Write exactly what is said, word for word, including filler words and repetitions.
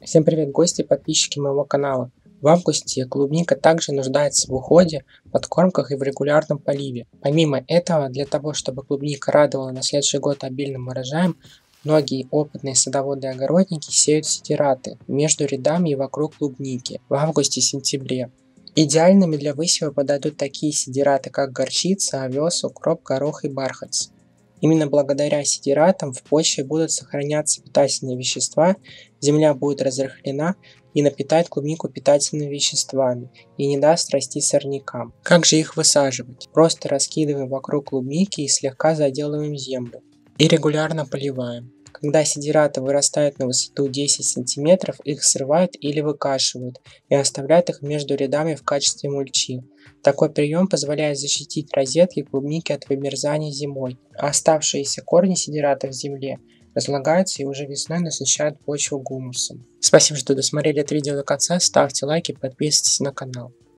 Всем привет, гости и подписчики моего канала. В августе клубника также нуждается в уходе, подкормках и в регулярном поливе. Помимо этого, для того, чтобы клубника радовала на следующий год обильным урожаем, многие опытные садоводы и огородники сеют сидираты между рядами и вокруг клубники в августе-сентябре. Идеальными для высева подойдут такие сидираты, как горчица, овес, укроп, горох и бархатцы. Именно благодаря сидиратам в почве будут сохраняться питательные вещества, земля будет разрыхлена и напитает клубнику питательными веществами и не даст расти сорнякам. Как же их высаживать? Просто раскидываем вокруг клубники и слегка заделываем землю. И регулярно поливаем. Когда сидираты вырастают на высоту десять сантиметров, их срывают или выкашивают и оставляют их между рядами в качестве мульчи. Такой прием позволяет защитить розетки клубники от вымерзания зимой, а оставшиеся корни сидирата в земле разлагаются и уже весной насыщают почву гумусом. Спасибо, что досмотрели это видео до конца, ставьте лайки, подписывайтесь на канал.